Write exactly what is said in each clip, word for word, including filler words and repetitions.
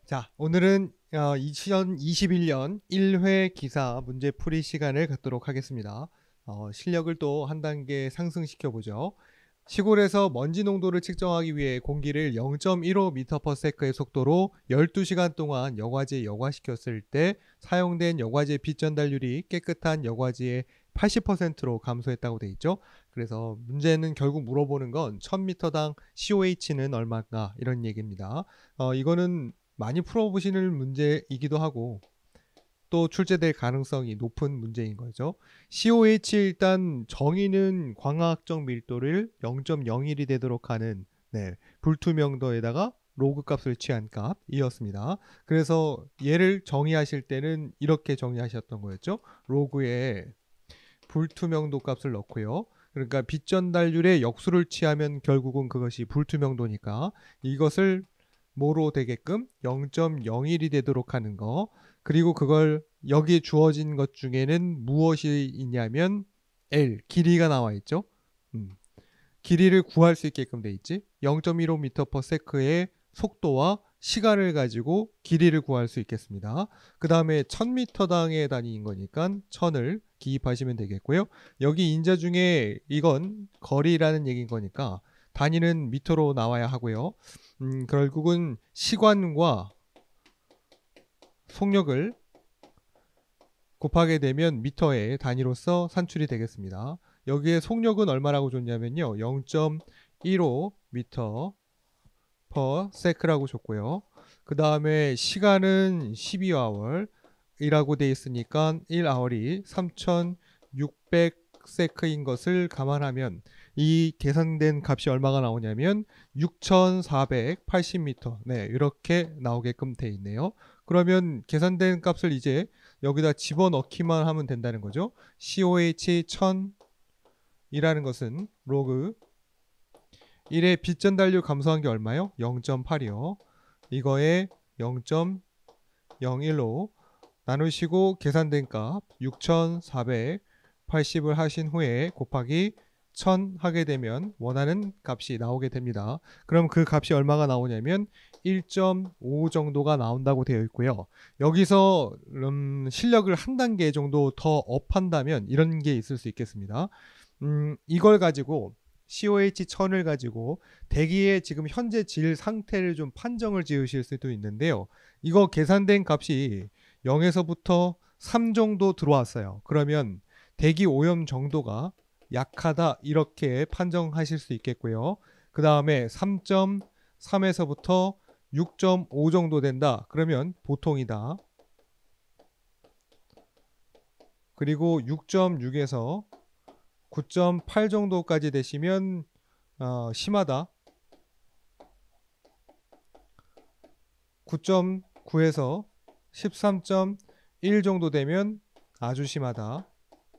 자, 오늘은 어, 이천이십일 년 일 회 기사 문제 풀이 시간을 갖도록 하겠습니다. 어, 실력을 또 한 단계 상승시켜 보죠. 시골에서 먼지 농도를 측정하기 위해 공기를 영 점 일오 미터 퍼 세컨드의 속도로 열두 시간 동안 여과지에 여과시켰을 때 사용된 여과지의 빛 전달률이 깨끗한 여과지의 팔십 퍼센트로 감소했다고 돼 있죠. 그래서 문제는 결국 물어보는 건 천 미터당 씨오에이치는 얼마인가 이런 얘기입니다. 어, 이거는 많이 풀어보시는 문제이기도 하고 또 출제될 가능성이 높은 문제인 거죠. 씨오에이치 일단 정의는 광학적 밀도를 영 점 영일이 되도록 하는 네, 불투명도에다가 로그 값을 취한 값이었습니다. 그래서 얘를 정의하실 때는 이렇게 정의하셨던 거였죠. 로그에 불투명도 값을 넣고요. 그러니까 빛 전달률의 역수를 취하면 결국은 그것이 불투명도니까 이것을 뭐로 되게끔 영 점 영일이 되도록 하는 거, 그리고 그걸 여기에 주어진 것 중에는 무엇이 있냐면 L, 길이가 나와 있죠. 음, 길이를 구할 수 있게끔 돼 있지. 영 점 일오 미터 퍼 세컨드의 속도와 시간을 가지고 길이를 구할 수 있겠습니다. 그 다음에 천 미터당의 단위인 거니까 천을 기입하시면 되겠고요. 여기 인자 중에 이건 거리라는 얘기인 거니까 단위는 미터로 나와야 하고요. 음, 결국은 시간과 속력을 곱하게 되면 미터의 단위로서 산출이 되겠습니다. 여기에 속력은 얼마라고 줬냐면요. 영 점 일오 미터 퍼 세컨드라고 줬고요. 그 다음에 시간은 십이 아워이라고 돼 있으니까 일 아워이 삼천육백 세컨드인 것을 감안하면 이 계산된 값이 얼마가 나오냐면 육천사백팔십 미터, 네, 이렇게 나오게끔 돼 있네요. 그러면 계산된 값을 이제 여기다 집어넣기만 하면 된다는 거죠. 씨오에이치 천이라는 것은 로그 일의 빛 전달률 감소한 게 얼마요? 영 점 팔이요. 이거에 영 점 영일로 나누시고 계산된 값 육천사백팔십을 하신 후에 곱하기 천 하게 되면 원하는 값이 나오게 됩니다. 그럼 그 값이 얼마가 나오냐면 일 점 오 정도가 나온다고 되어 있고요. 여기서 음, 실력을 한 단계 정도 더 업한다면 이런 게 있을 수 있겠습니다. 음, 이걸 가지고 씨오에이치 천을 가지고 대기의 지금 현재 질 상태를 좀 판정을 지으실 수도 있는데요. 이거 계산된 값이 영에서부터 삼 정도 들어왔어요. 그러면 대기 오염 정도가 약하다 이렇게 판정하실 수 있겠고요. 그 다음에 삼 점 삼에서부터 육 점 오 정도 된다. 그러면 보통이다. 그리고 육 점 육에서 구 점 팔 정도까지 되시면 어, 심하다. 구 점 구에서 십삼 점 일 정도 되면 아주 심하다.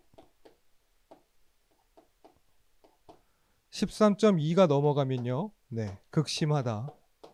십삼 점 이가 넘어가면요, 네, 극심하다.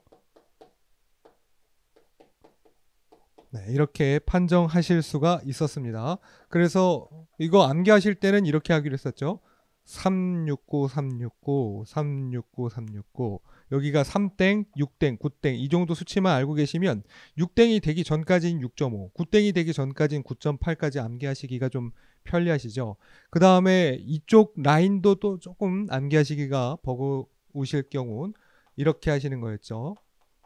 네, 이렇게 판정하실 수가 있었습니다. 그래서 이거 암기하실 때는 이렇게 하기로 했었죠. 삼육구, 삼육구, 삼육구, 삼육구. 여기가 삼 땡, 육 땡, 구 땡 이 정도 수치만 알고 계시면 육 땡이 되기 전까지는 육 점 오, 구 땡이 되기 전까지는 구 점 팔까지 암기하시기가 좀 편리하시죠. 그 다음에 이쪽 라인도 또 조금 암기하시기가 버거우실 경우 이렇게 하시는 거였죠.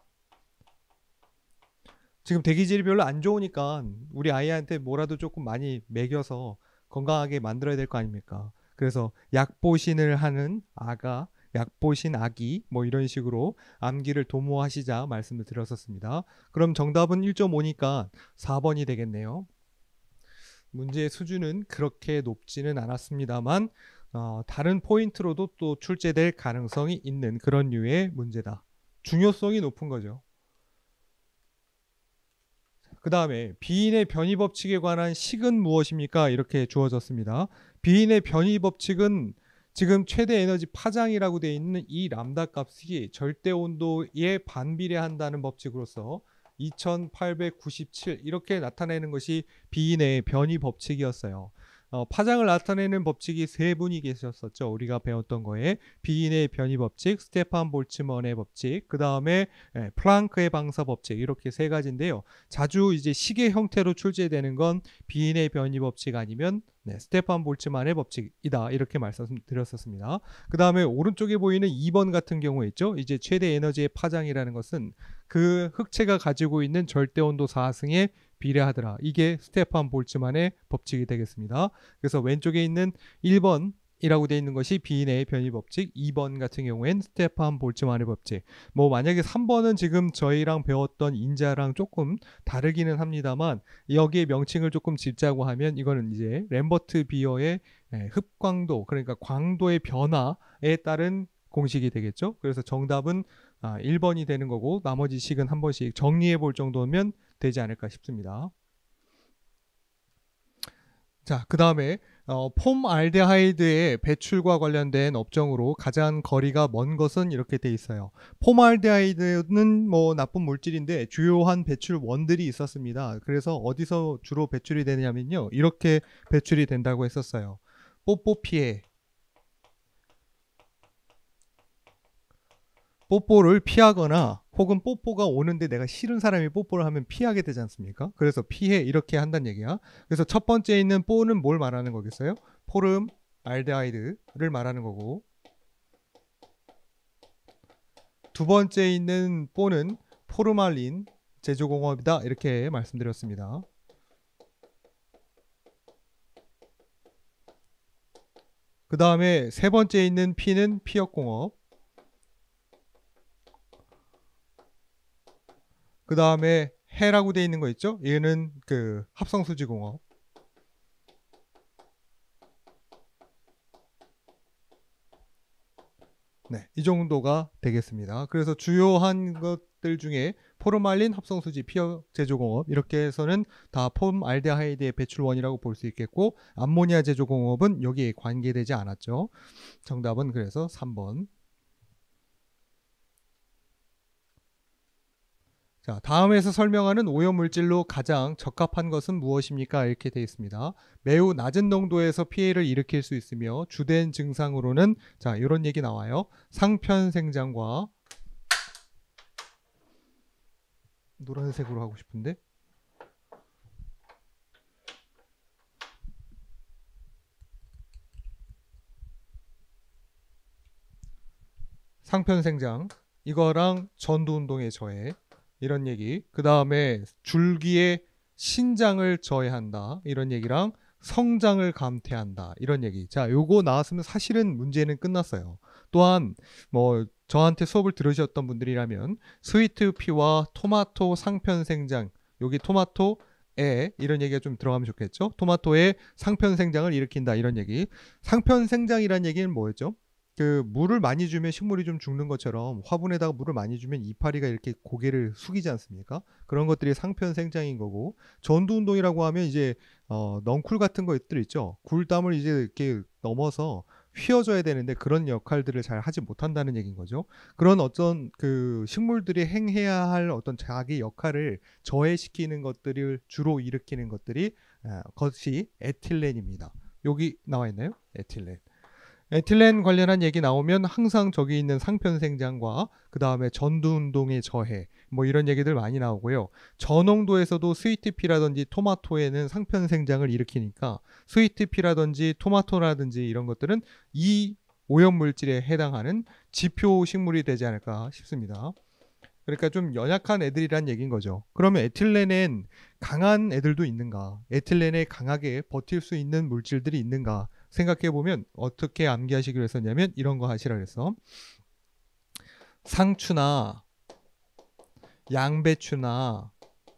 지금 대기질이 별로 안 좋으니까 우리 아이한테 뭐라도 조금 많이 먹여서 건강하게 만들어야 될 거 아닙니까? 그래서 약보신을 하는 아가, 약보신 아기 뭐 이런 식으로 암기를 도모하시자 말씀을 드렸었습니다. 그럼 정답은 일 점 오니까 사 번이 되겠네요. 문제의 수준은 그렇게 높지는 않았습니다만 어, 다른 포인트로도 또 출제될 가능성이 있는 그런 류의 문제다. 중요성이 높은 거죠. 그 다음에 비인의 변이 법칙에 관한 식은 무엇입니까? 이렇게 주어졌습니다. 비인의 변이 법칙은 지금 최대 에너지 파장이라고 되어 있는 이 람다 값이 절대 온도에 반비례한다는 법칙으로서 이천팔백구십칠 이렇게 나타내는 것이 비인의 변이 법칙이었어요. 어, 파장을 나타내는 법칙이 세 분이 계셨었죠. 우리가 배웠던 거에 비인의 변이 법칙, 스테판 볼츠먼의 법칙, 그 다음에 예, 플랑크의 방사 법칙 이렇게 세 가지인데요. 자주 이제 시계 형태로 출제되는 건 비인의 변이 법칙 아니면 네, 스테판 볼츠만의 법칙이다 이렇게 말씀드렸었습니다. 그 다음에 오른쪽에 보이는 이 번 같은 경우에 있죠. 이제 최대 에너지의 파장이라는 것은 그 흑체가 가지고 있는 절대 온도 상승에 비례하더라. 이게 스테판 볼츠만의 법칙이 되겠습니다. 그래서 왼쪽에 있는 일 번이라고 되어 있는 것이 비인의 변이 법칙, 이 번 같은 경우엔 스테판 볼츠만의 법칙. 뭐 만약에 삼 번은 지금 저희랑 배웠던 인자랑 조금 다르기는 합니다만 여기에 명칭을 조금 짓자고 하면 이거는 이제 램버트 비어의 흡광도, 그러니까 광도의 변화에 따른 공식이 되겠죠. 그래서 정답은 아, 일 번이 되는 거고 나머지 식은 한 번씩 정리해 볼 정도면 되지 않을까 싶습니다. 자, 그 다음에 어, 폼알데하이드의 배출과 관련된 업종으로 가장 거리가 먼 것은 이렇게 돼 있어요. 폼알데하이드는 뭐 나쁜 물질인데 주요한 배출원들이 있었습니다. 그래서 어디서 주로 배출이 되냐면요, 이렇게 배출이 된다고 했었어요. 뽀뽀피해, 뽀뽀를 피하거나 혹은 뽀뽀가 오는데 내가 싫은 사람이 뽀뽀를 하면 피하게 되지 않습니까? 그래서 피해 이렇게 한다는 얘기야. 그래서 첫 번째 있는 뽀는 뭘 말하는 거겠어요? 포름 알데하이드를 말하는 거고, 두 번째 있는 뽀는 포르말린 제조공업이다 이렇게 말씀드렸습니다. 그 다음에 세 번째 있는 P는 피혁공업, 그 다음에 해라고 되어 있는 거 있죠? 얘는 그 합성수지공업. 네, 이 정도가 되겠습니다. 그래서 주요한 것들 중에 포르말린, 합성수지, 피혁 제조공업 이렇게 해서는 다 폼알데하이드의 배출원이라고 볼 수 있겠고, 암모니아 제조공업은 여기에 관계되지 않았죠. 정답은 그래서 삼 번. 자, 다음에서 설명하는 오염물질로 가장 적합한 것은 무엇입니까? 이렇게 되어 있습니다. 매우 낮은 농도에서 피해를 일으킬 수 있으며 주된 증상으로는 자, 이런 얘기 나와요. 상편생장과, 노란색으로 하고 싶은데 상편생장 이거랑 전두운동의 저해 이런 얘기, 그 다음에 줄기의 신장을 저해한다 이런 얘기랑 성장을 감퇴한다 이런 얘기. 자, 요거 나왔으면 사실은 문제는 끝났어요. 또한 뭐 저한테 수업을 들으셨던 분들이라면 스위트피와 토마토 상편생장, 여기 토마토에 이런 얘기가 좀 들어가면 좋겠죠. 토마토의 상편생장을 일으킨다 이런 얘기. 상편생장이란 얘기는 뭐였죠? 그 물을 많이 주면 식물이 좀 죽는 것처럼 화분에다가 물을 많이 주면 이파리가 이렇게 고개를 숙이지 않습니까? 그런 것들이 상편 생장인 거고, 전두 운동이라고 하면 이제 어, 넝쿨 같은 것들 있죠. 굴담을 이제 이렇게 넘어서 휘어줘야 되는데 그런 역할들을 잘 하지 못한다는 얘기인 거죠. 그런 어떤 그 식물들이 행해야 할 어떤 자기 역할을 저해시키는 것들을 주로 일으키는 것들이 아, 것이 에틸렌입니다. 여기 나와 있나요? 에틸렌. 에틸렌 관련한 얘기 나오면 항상 저기 있는 상편생장과 그 다음에 전두운동의 저해 뭐 이런 얘기들 많이 나오고요. 저농도에서도 스위트피라든지 토마토에는 상편생장을 일으키니까 스위트피라든지 토마토라든지 이런 것들은 이 오염물질에 해당하는 지표 식물이 되지 않을까 싶습니다. 그러니까 좀 연약한 애들이란 얘기인 거죠. 그러면 에틸렌엔 강한 애들도 있는가? 에틸렌에 강하게 버틸 수 있는 물질들이 있는가? 생각해 보면 어떻게 암기하시기로 했었냐면 이런 거 하시라 그랬어. 상추나 양배추나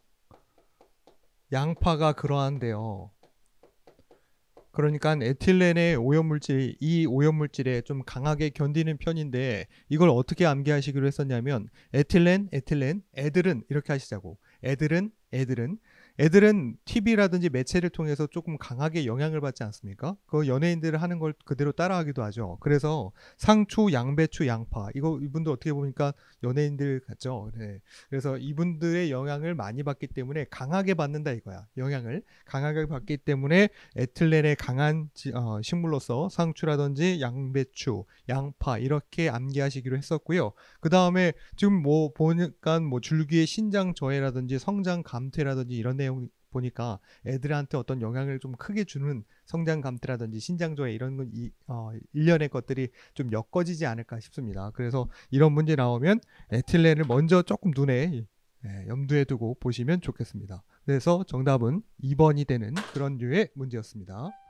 양파가 그러한데요. 그러니까 에틸렌의 오염물질, 이 오염물질에 좀 강하게 견디는 편인데 이걸 어떻게 암기하시기로 했었냐면 에틸렌, 에틸렌, 애들은 이렇게 하시자고. 애들은, 애들은 애들은 티비라든지 매체를 통해서 조금 강하게 영향을 받지 않습니까? 그 연예인들 하는 걸 그대로 따라하기도 하죠. 그래서 상추, 양배추, 양파 이거 이분들 어떻게 보니까 연예인들 같죠. 네. 그래서 이분들의 영향을 많이 받기 때문에 강하게 받는다 이거야. 영향을 강하게 받기 때문에 에틸렌의 강한 지- 어, 식물로서 상추라든지 양배추, 양파 이렇게 암기하시기로 했었고요. 그 다음에 지금 뭐 보니까 뭐 줄기의 신장 저해라든지 성장 감퇴라든지 이런 내용 보니까 애들한테 어떤 영향을 좀 크게 주는 성장 감퇴라든지 신장 저해 이런 건 이, 어, 일련의 것들이 좀 엮어지지 않을까 싶습니다. 그래서 이런 문제 나오면 에틸렌을 먼저 조금 눈에 예, 염두에 두고 보시면 좋겠습니다. 그래서 정답은 이 번이 되는 그런 류의 문제였습니다.